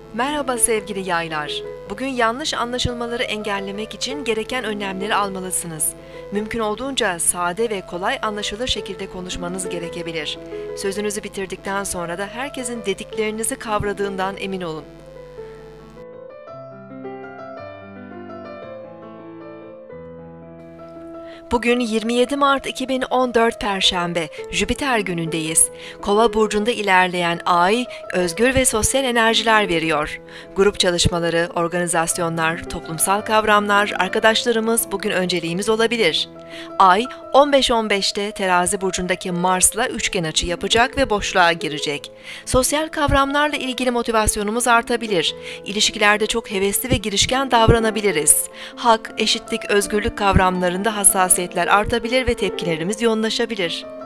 Merhaba sevgili yaylar. Bugün yanlış anlaşılmaları engellemek için gereken önlemleri almalısınız. Mümkün olduğunca sade ve kolay anlaşılır şekilde konuşmanız gerekebilir. Sözünüzü bitirdikten sonra da herkesin dediklerinizi kavradığından emin olun. Bugün 27 Mart 2014 Perşembe, Jüpiter günündeyiz. Kova burcunda ilerleyen Ay, özgür ve sosyal enerjiler veriyor. Grup çalışmaları, organizasyonlar, toplumsal kavramlar, arkadaşlarımız bugün önceliğimiz olabilir. Ay, 15.15'te Terazi burcundaki Mars'la üçgen açı yapacak ve boşluğa girecek. Sosyal kavramlarla ilgili motivasyonumuz artabilir. İlişkilerde çok hevesli ve girişken davranabiliriz. Hak, eşitlik, özgürlük kavramlarında hassasiyetler artabilir ve tepkilerimiz yoğunlaşabilir.